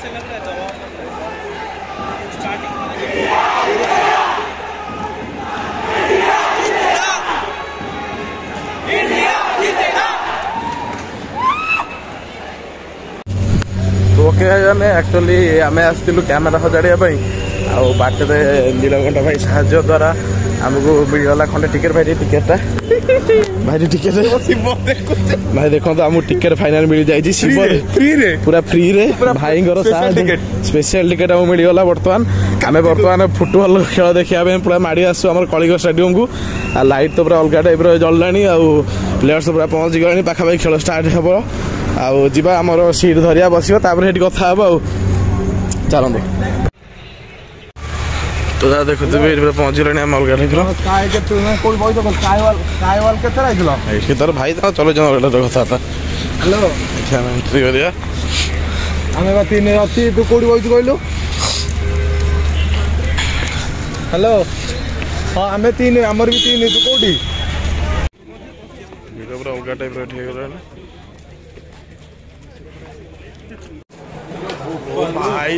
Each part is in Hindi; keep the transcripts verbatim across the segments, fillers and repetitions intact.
ओके आमे एक्चुअली आम आसलु कैमेरा सजाड़ा बाटे नीलकंठ भाई साहाଯ୍य द्वारा आमको मिलगला खंडे टिकेट भाई टिकेटा भाई टिकेट भाई देखो आमको टिकेट फाइनल मिल जाए शिव पूरा फ्री रे भाई स्पेशल टिकेट आमको मिलगला बर्तमान आम बर्तमान फुटबॉल खेल देखा पूरा माड़ी आसु आम कलिंग स्टेडियम को लाइट तो पूरा अलग टाइप जल्ला प्लेयर्स पूरा पहुंची गले पाखापाखि खेल स्टार्ट हे आउ जीवा आमर सीट धरिया बस कथा हम आउ चलते तो जहाँ देखो पहुँच गले आम अलग टाइप भाई चलो कथा हेलो एंट्री करिया आम तीन अच्छी तू कौटी बस कहलु हेलो हाँ आम तीन आमर भी तीन तू कौटी पूरा अलग टाइप भाई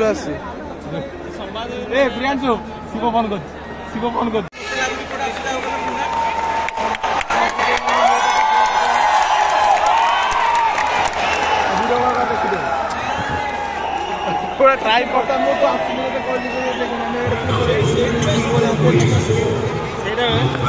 आसी ए प्रियांशु शिव फोन कर शिव फोन कर पूरा ट्राई करता ମୁଁ ତ ଆସିଲି ମୋତେ କହିଲି ଯେ ଦେଖୁନ ଆମେ ସେଇଟା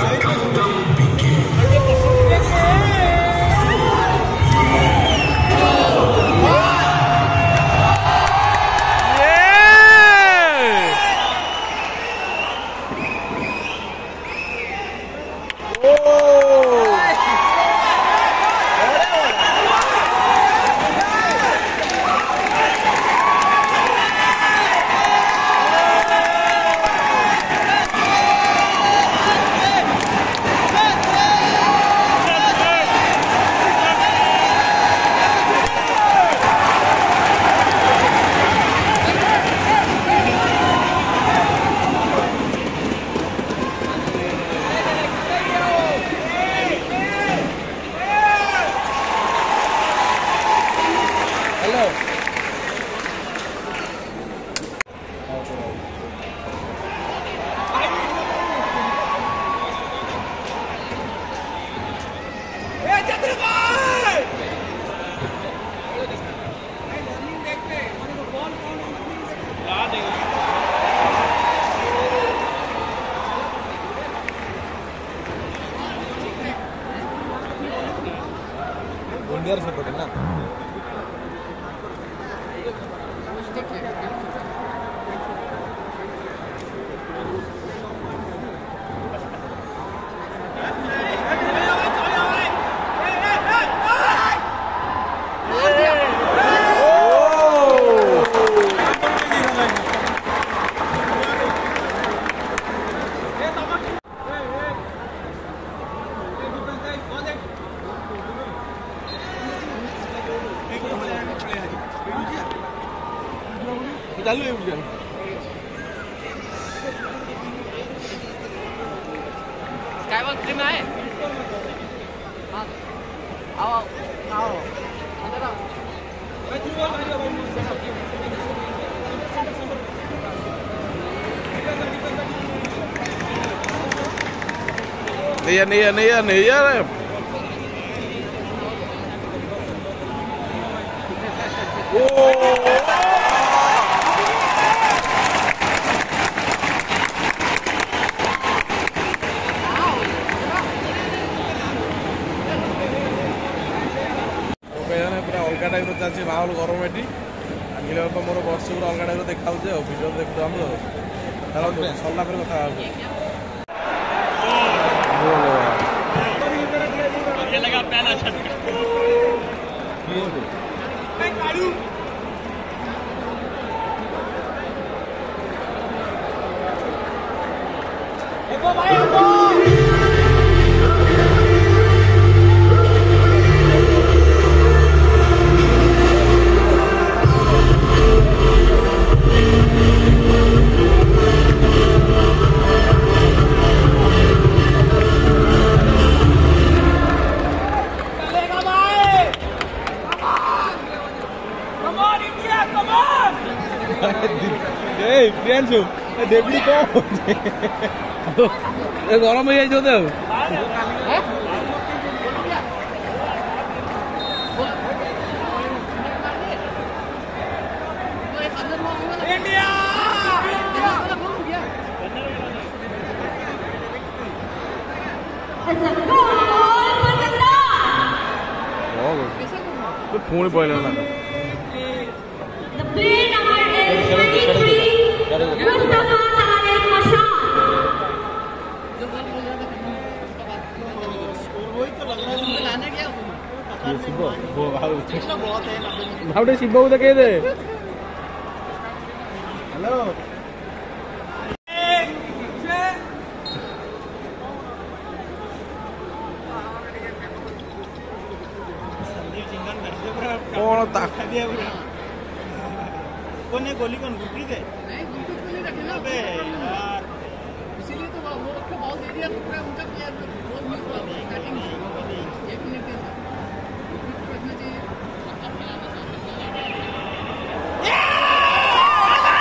इंडिया सपोर्ट है ना चालू है उधर स्काईवॉक ट्रिम में आए हाँ आओ आओ अंदर आओ नहीं है नहीं है नहीं है नहीं है पूरा अलग टाइप चलती माहौल गरम ये अखिल तो मोर वर्ष पूरा अलग टाइप देखा भिडियो देखते हम सरला कथा प्रियांशु डेबली कौन गरम हो जाए पुणी पहले ना भावटे शिव को कह दे हेलो कौन ताकत कौन है गोली कौन गुरप्रीत है नहीं गुरप्रीत को नहीं रखे अबे यार इसीलिए तो वो उसका बॉल दे दिया तो पूरा उनका प्लेयर बॉल मिस हुआ स्टार्टिंग में एक मिनट के अंदर गुरप्रीत को रखना चाहिए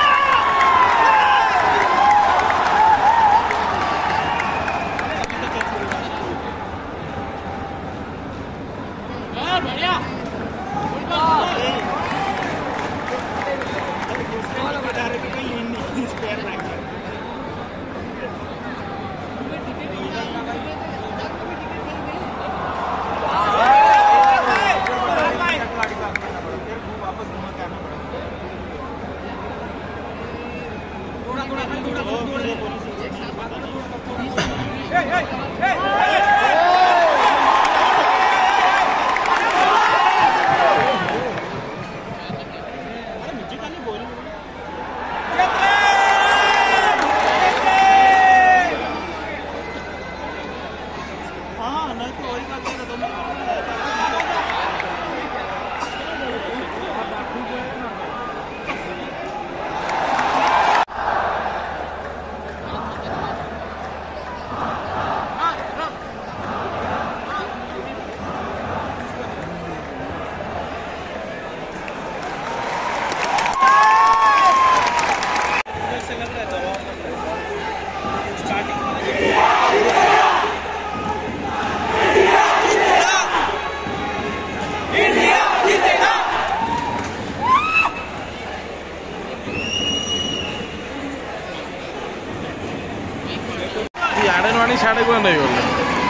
आड़े नाणी साढ़े को नहीं बोले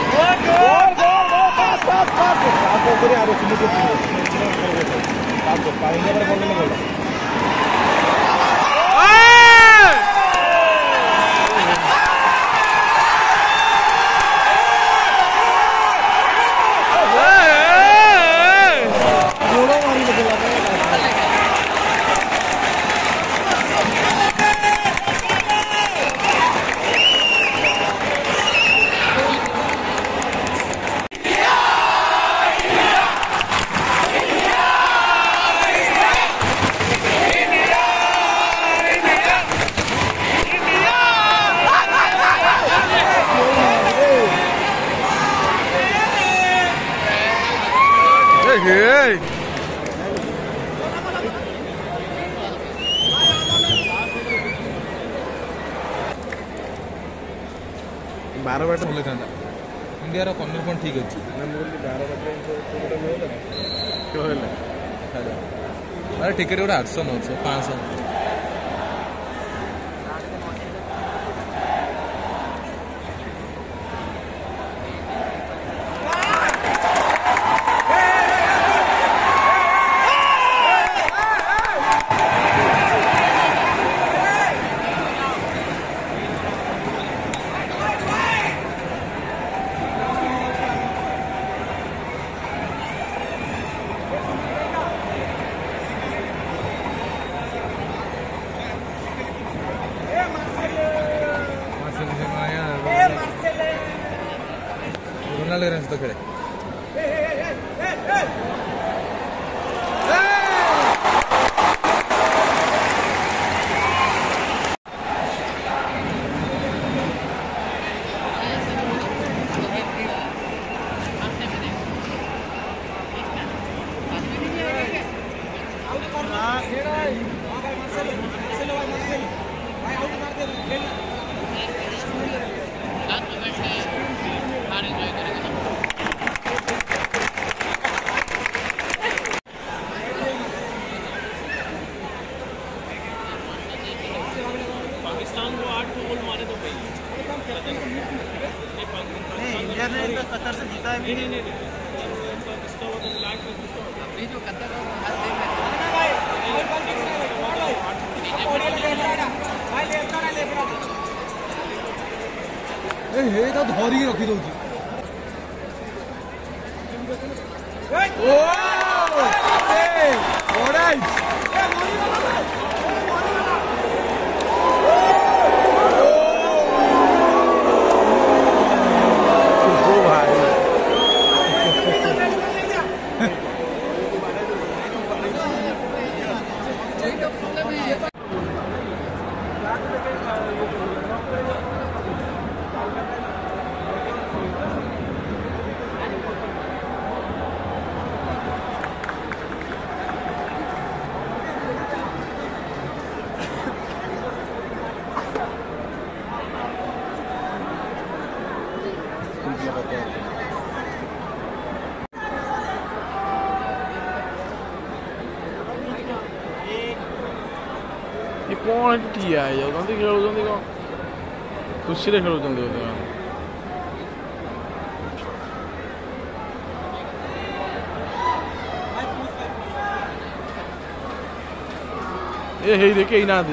Hey! बार बाट चले था इंडिया रो कॉर्नर पॉइंट ठीक अछि बार बाट अरे टिकट गोटे आठ सौ नौ सौ पाँच सौ तो खेले कतर से जीता है नहीं नहीं अभी जो कतर हाथ देख रहे हे तो धरी रखी दउची ओ ए ऑलराइट कौन ठिया ହେଇଯାଉଛନ୍ତି ଖେଳୁଛନ୍ତି କ'ଣ ଖୁସିରେ ଖେଳୁଛନ୍ତି ବୋଧେ ଏ ହେଇରେ କେହି ନାହାନ୍ତି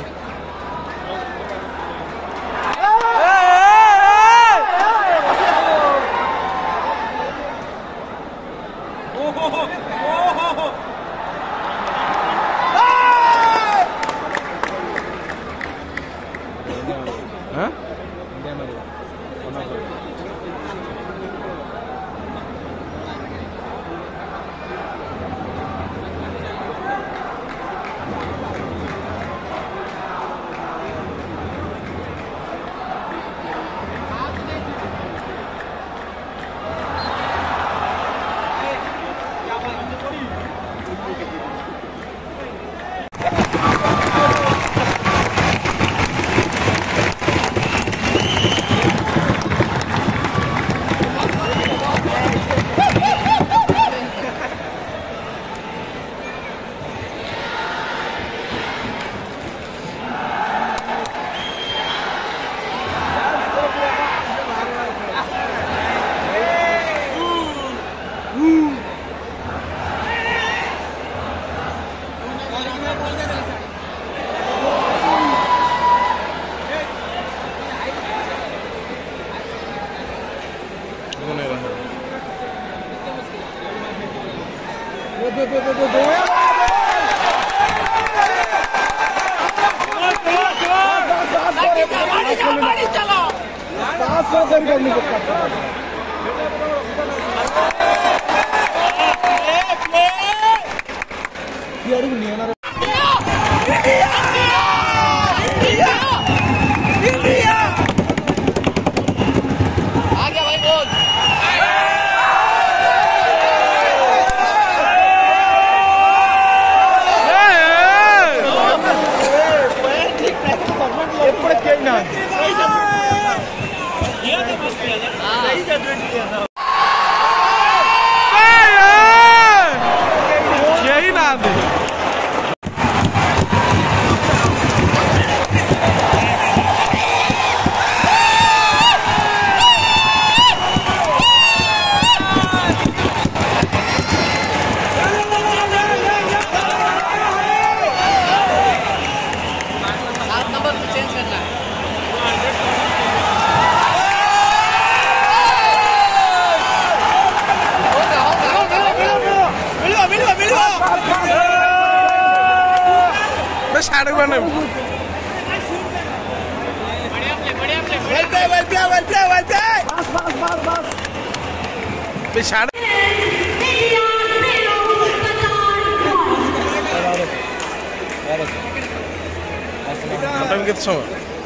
କେତେ ସମୟ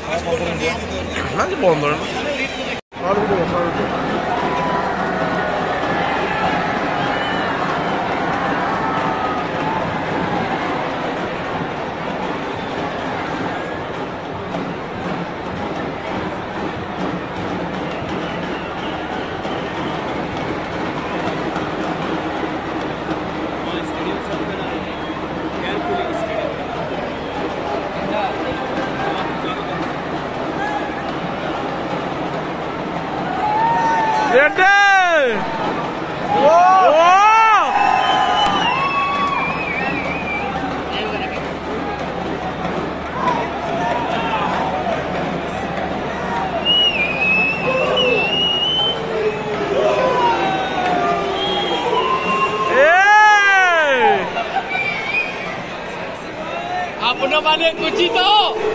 ବନ୍ଦ अपने वाले कुछ ही तो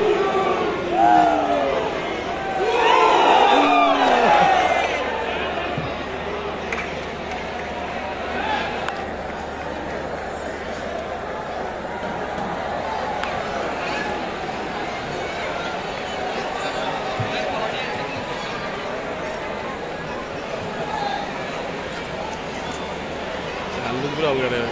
पूरा हो गया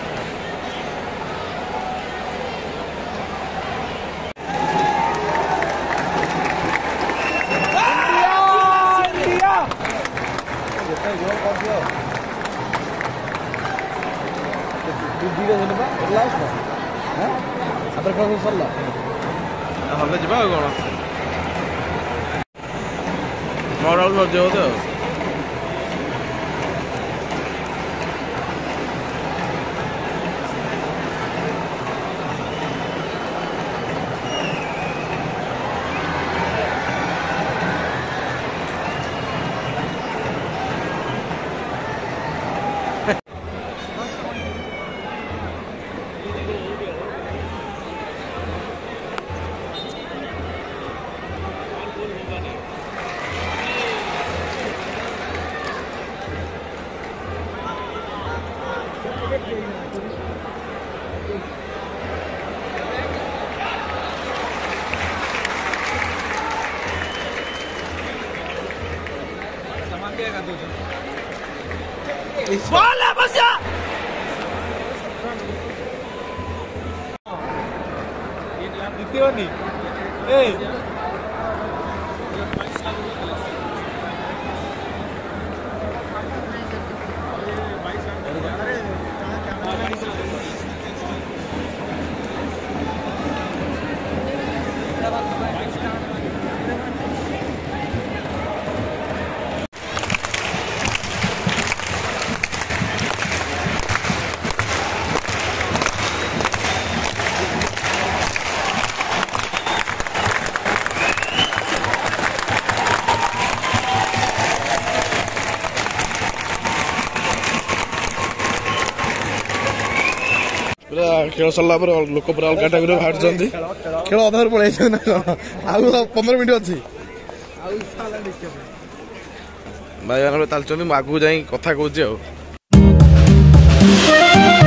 ହଲେ ଯିବା ଆଉ କ'ଣ ନଅଟା ବେଳକୁ ସରିଯିବ ବୋଧେ ଆଉ ଜିତିବନି ଏ ପୁରା ଖେଳ ସରିଲା ପରେ ଲୋକ ପୁରା ଅଲଗା ଟାଇପ୍ର ବାହାରୁଛନ୍ତି ଖେଳ ଅଧାରୁ ପଳେଇ ଯାଇଛନ୍ତି ନା କ'ଣ ଆଉ ପନ୍ଦର ମିନିଟ୍ ଅଛି ଭାଇମାନେ ଚାଲିଛନ୍ତି ମୁଁ ଆଗକୁ ଯାଇ କଥା କହୁଛି ଆଉ